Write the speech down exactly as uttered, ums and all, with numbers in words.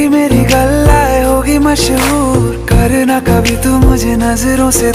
तेरी मेरी गल्लाए होगी मशहूर, करना कभी तू मुझे नजरों से